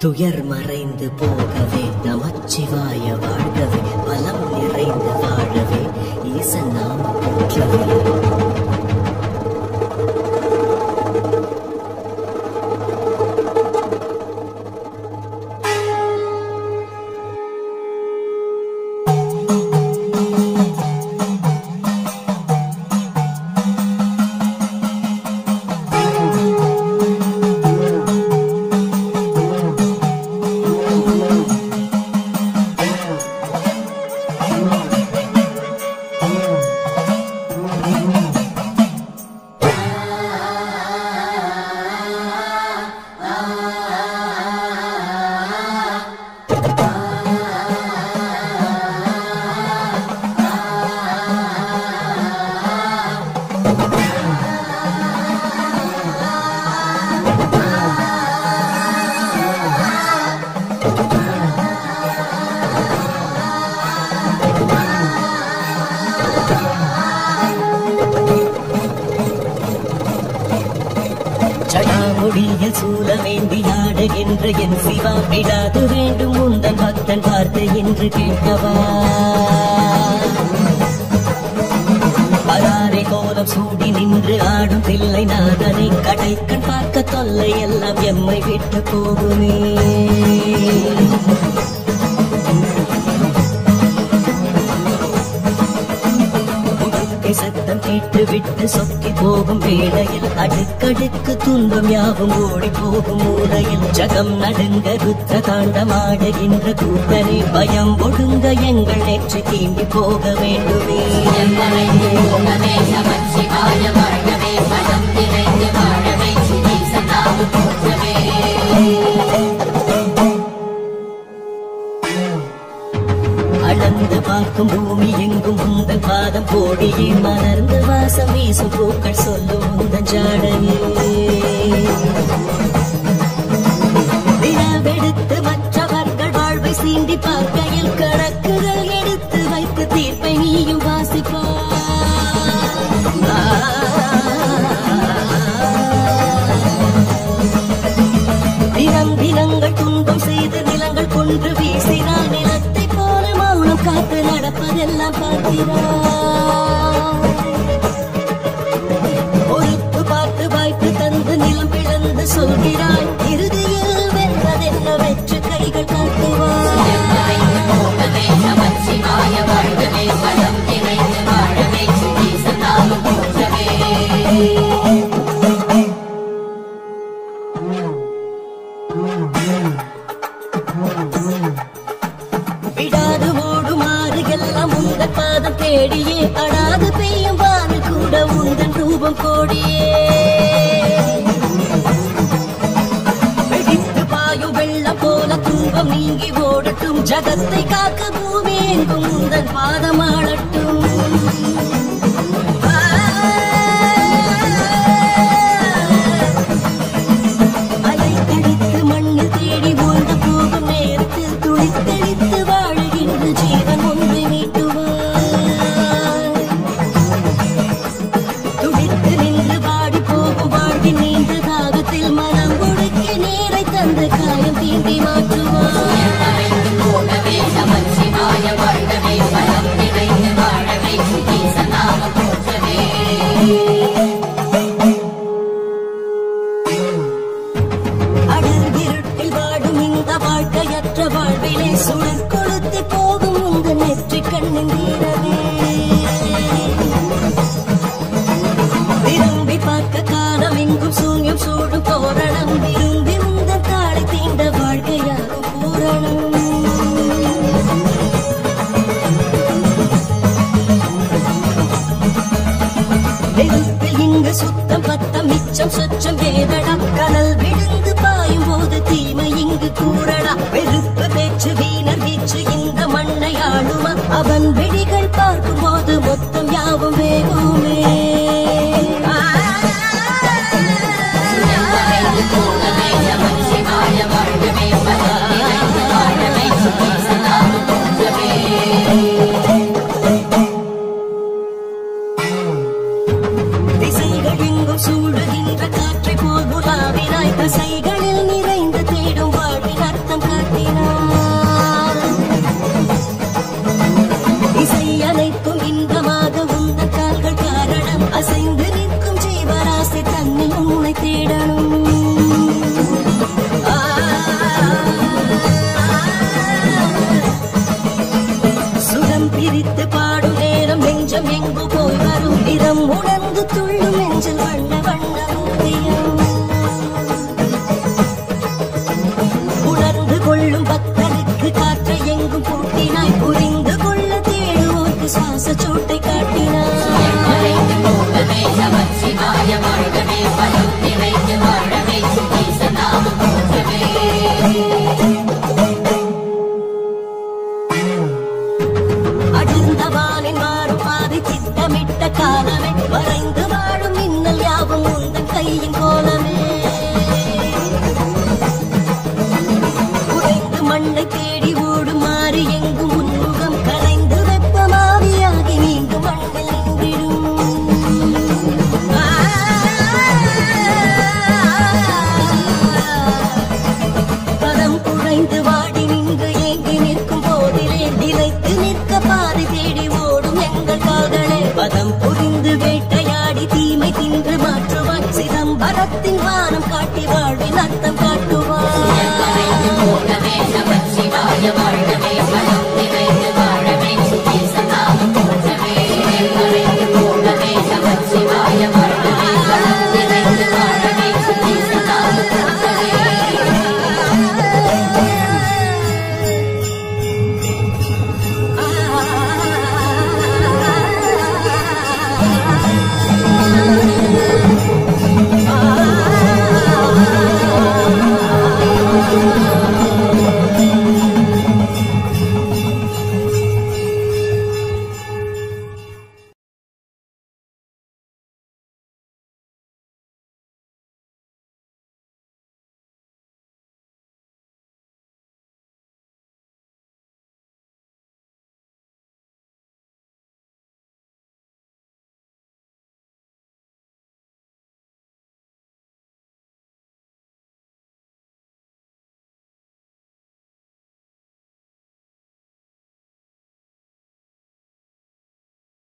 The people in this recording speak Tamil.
துயர் மறைந்து போகவே நமச்சிவாய வாழ்கவே பலம் நிறைந்து வாழவே ஈசன் நாம போற்றவே. ஜடாமுடியில் சூலமேந்தி ஆடுகின்ற என் சிவா விடாது வேண்டும் உந்தன் பக்தன் வார்த்தை என்று கேட்கவா. பராரை கோலம் சூடி நின்று ஆடும் பிள்ளை நாதனை கடைக்கண் பார்க்க தொல்லை எல்லாம் எம்மை விட்டு போகுமே. சத்தம் கேட்டு விட்டு சொக்கி போகும் வேளையில் அடுக்கடுக்கு துன்பம் யாவும் ஓடி போகும் மூலையில் ஜகம் நடுங்க ருத்ர தாண்டமாடுகின்ற கூத்தனை பயம் ஒடுங்க எங்கள் நேற்று தீண்டி போக வேண்டுமே. அளந்து பார்க்கும் பூமி எங்கும் உந்தன் பாதம் கோடியே மலர்ந்து வாசம் வீசும் பூக்கள் சொல்லும் உந்தன் ஜாடையே. வினாவெடுத்து மற்றவர்கள் வாழ்வை சீண்டி பார்க்கையில் கணக்குகள் எடுத்து வைத்து தீர்ப்பை நீயும் வாசிப்பார். தினம் தினங்கள் துன்பம் செய்து நிலங்கள் கொன்று வீசினால் நிலத்தை போல மௌனம் காத்து நடப்பதெல்லாம் பார்க்கிறார். பொறுப்பு பார்த்து வாய்ப்பு தந்து நிலம் பிளந்து சொல்கிறாய் இறுதியில் வென்றதென்ன வெற்று கைகள் காட்டுவார். விடாது ஓடுமாறு எல்லாம் உந்தன் பாதம் தேடியே அடாது பெய்யும் வானில் கூட உந்தன் ரூபம் கோடியே. வெடித்து பாயும் வெள்ளம் போல துன்பம் நீங்கி ஓடட்டும் ஜகத்தை காக்க பூமி எங்கும் உந்தன் பாதம் ஆளட்டும். அலை கடித்து மண்ணில் தேடி ஓய்ந்த போகும் நேரத்தில் துளித்தெளித்து வாழுகின்ற ஜீவன் ஒன்றை நீட்டுவார். துடித்து நின்று பாடி போகும் வாழ்வின் நீண்ட தாகத்தில் மனம் ஒடுக்கி நீரை தந்து காயம் தீண்டி மாற்றுவார். அடர்ந்திருட்டில் வாடும் இந்த வாழ்க்கையற்ற வாழ்விலே சுடர் கொளுத்தி போகும் உந்த நெற்றி கண்ணின் வீரவே. விரும்பி பார்க்க காலம் எங்கும் சூன்யம் சூடும் தோரணம் விரும்பி உந்த தாளை தீண்ட வாழ்க்கையாகும் பூரணம். நெருப்பில் இங்கு சுத்தம் பத்தம் மிச்சம் சொச்சம் வேதடா கடல் விழுந்து பாயும் போது தீமை இங்கு கூறடா. வெறுப்பு பேச்சு வீணர் வீச்சு இந்த மண்ணை ஆளுமா அவன் வெடிகள் பார்க்கும் போது மொத்தம் யாவும் வேகுமே. திசைகள் எங்கும் சூடுகின்ற காற்றை போல் உலாவினாய் தசைகளில் நிறைந்து தேடும் வாழ்வினார் வாழ்கவே பலம் நிறைந்து வாழவே ஈசனாமம் போற்றவே அடர்ந்தவானின் மாறும் பாதை திட்டமிட்ட காலமே வரைந்து வாழும் மின்னல் யாவும் உந்தன் கையின் கோலமே உறைந்து மண்ணை தேடி ஓடும் மாறி எங்கும் உன்முகம் கலைந்து வெப்பமாவியாகி மீண்டும் மண்ணில் நின்றிடும் பதம் குறைந்து வாடி நின்று ஏங்கி நிற்கும் போதிலே நிலைத்து நிற்க பாதை தேடி ஓடும் எங்கள் கால்களே பதம் புரிந்து வேட்டையாடி தீமை தின்று மாற்றுவான் சிதம்பரத்தின் வானம் காட்டி வாழ்வின் அர்த்தம் காட்டுவான் வாழ்கவே